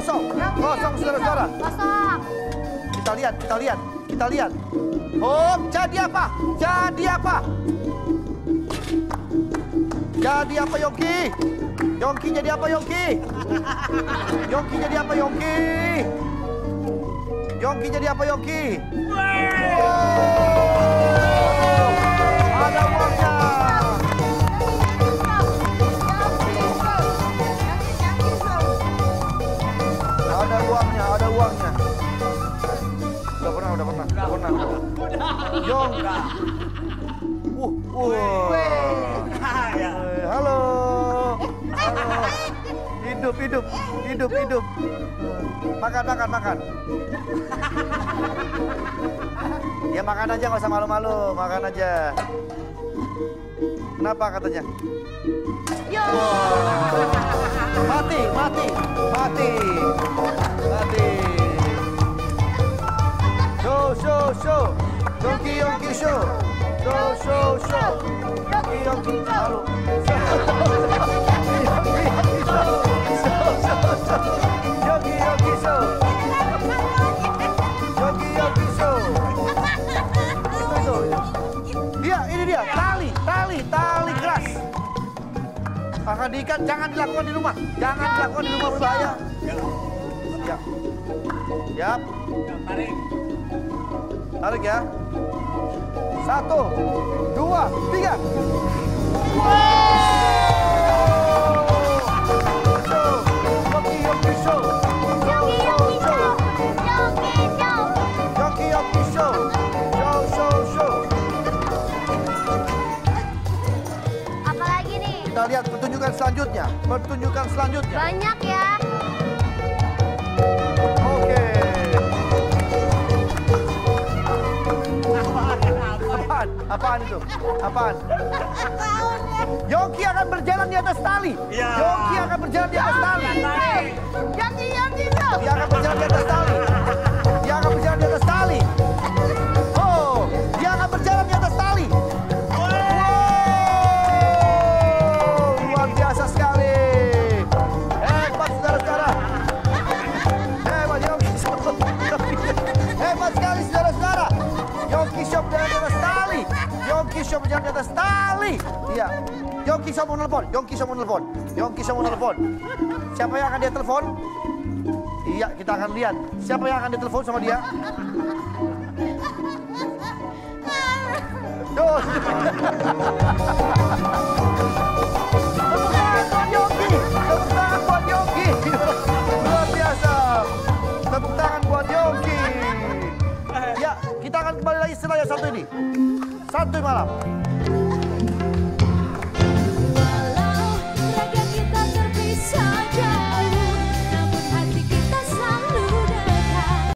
kosong. Kosong, saudara-saudara. Kosong. Kita lihat. Oh, jadi apa? Jadi apa? Jadi apa, Yongki? Yongki jadi apa, Yongki? Yongki jadi apa, Yongki? Yongki jadi apa, Yongki? Ada uangnya. Ada uangnya. Udah pernah. Yong. Halo. Hidup. Makan. Ya makan aja, nggak usah malu-malu, makan aja. Kenapa katanya? Mati. Show. Yongki show. Show. Yongki malu. Yongki show. Tali keras. Akan diikat, jangan dilakukan di rumah. Berbahaya. Ya. Tarik ya. 1, 2, 3. Yongki show. Apalagi nih? Kita lihat pertunjukan selanjutnya. Banyak ya. Oke. Apaan itu? Yongki akan berjalan di atas tali. Yongki akan berjalan di atas tali. Dia akan berjalan di atas tali. Oh, dia akan berjalan di atas tali. Luar biasa sekali. Hebat, saudara-saudara. Hebat, Yongki Shop. Hebat sekali, saudara-saudara. Yongki Shop berjalan di atas tali. Iya. Yongki Shop mau nelpon. Siapa yang akan dia telepon? Iya, kita akan lihat. Siapa yang akan ditelepon sama dia? Tepuk tangan buat Yongki. Luar biasa. Tepuk tangan buat Yongki. Ya, kita akan kembali lagi setelah yang satu ini. Santuy malam.